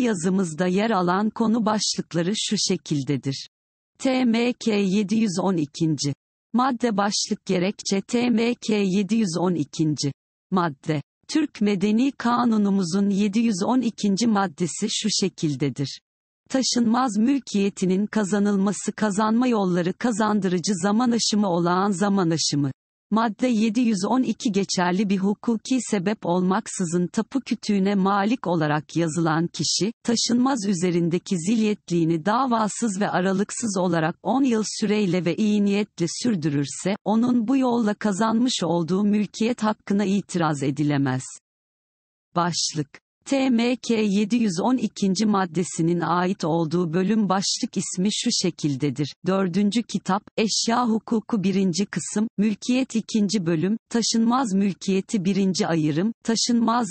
yazımızda yer alan konu başlıkları şu şekildedir. TMK 712. Madde başlık gerekçe TMK 712. Madde. Türk Medeni Kanunumuzun 712. maddesi şu şekildedir. Taşınmaz mülkiyetinin kazanılması kazanma yolları kazandırıcı zaman aşımı olağan zaman aşımı. Madde 712 geçerli bir hukuki sebep olmaksızın tapu kütüğüne malik olarak yazılan kişi, taşınmaz üzerindeki zilyetliğini davasız ve aralıksız olarak 10 yıl süreyle ve iyi niyetle sürdürürse, onun bu yolla kazanmış olduğu mülkiyet hakkına itiraz edilemez. Başlık. TMK 712. maddesinin ait olduğu bölüm başlık ismi şu şekildedir. 4. Kitap, Eşya Hukuku 1. Kısım, Mülkiyet 2. Bölüm, Taşınmaz Mülkiyeti 1. Ayırım, Taşınmaz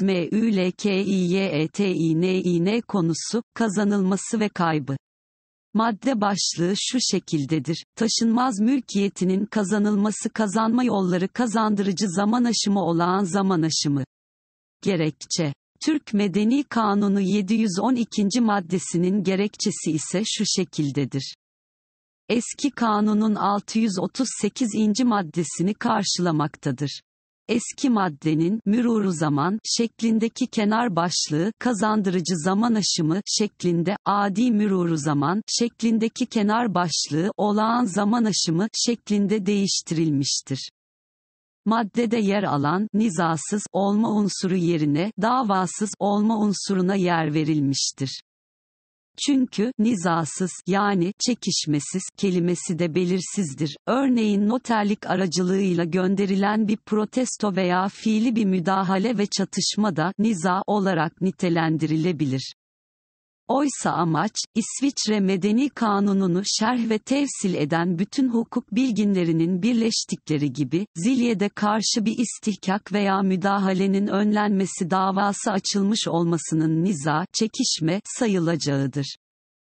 mülkiyetinin konusu, kazanılması ve kaybı. Madde başlığı şu şekildedir. Taşınmaz mülkiyetinin kazanılması kazanma yolları kazandırıcı zaman aşımı olağan zaman aşımı. Gerekçe. Türk Medeni Kanunu 712. maddesinin gerekçesi ise şu şekildedir. Eski kanunun 638. maddesini karşılamaktadır. Eski maddenin mürûr-u zaman şeklindeki kenar başlığı kazandırıcı zaman aşımı şeklinde, adi mürûr-u zaman şeklindeki kenar başlığı olağan zaman aşımı şeklinde değiştirilmiştir. Maddede yer alan nizasız olma unsuru yerine davasız olma unsuruna yer verilmiştir. Çünkü nizasız yani çekişmesiz kelimesi de belirsizdir. Örneğin noterlik aracılığıyla gönderilen bir protesto veya fiili bir müdahale ve çatışma da niza olarak nitelendirilebilir. Oysa amaç, İsviçre Medeni Kanunu'nu şerh ve tefsil eden bütün hukuk bilginlerinin birleştikleri gibi, zilyede karşı bir istihkak veya müdahalenin önlenmesi davası açılmış olmasının niza, çekişme sayılacağıdır.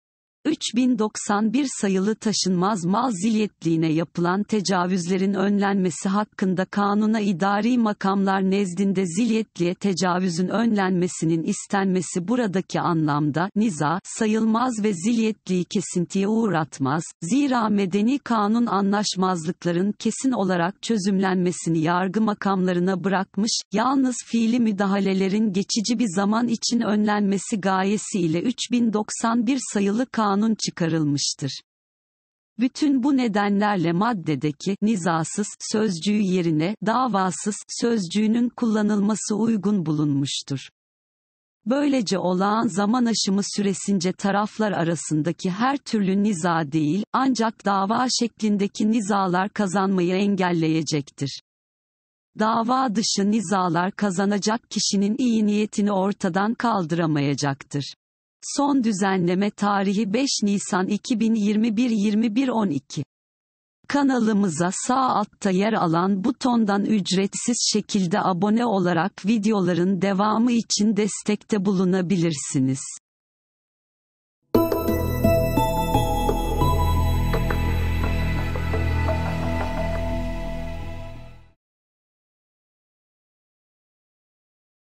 3091 sayılı taşınmaz mal zilyetliğine yapılan tecavüzlerin önlenmesi hakkında kanuna idari makamlar nezdinde zilyetliğe tecavüzün önlenmesinin istenmesi buradaki anlamda niza sayılmaz ve zilyetliği kesintiye uğratmaz, zira medeni kanun anlaşmazlıkların kesin olarak çözümlenmesini yargı makamlarına bırakmış, yalnız fiili müdahalelerin geçici bir zaman için önlenmesi gayesiyle 3091 sayılı kanun çıkarılmıştır. Bütün bu nedenlerle maddedeki nizasız sözcüğü yerine davasız sözcüğünün kullanılması uygun bulunmuştur. Böylece olağan zaman aşımı süresince taraflar arasındaki her türlü niza değil, ancak dava şeklindeki nizalar kazanmayı engelleyecektir. Dava dışı nizalar kazanacak kişinin iyi niyetini ortadan kaldıramayacaktır. Son düzenleme tarihi 5 Nisan 2021 21:12. Kanalımıza sağ altta yer alan butondan ücretsiz şekilde abone olarak videoların devamı için destekte bulunabilirsiniz.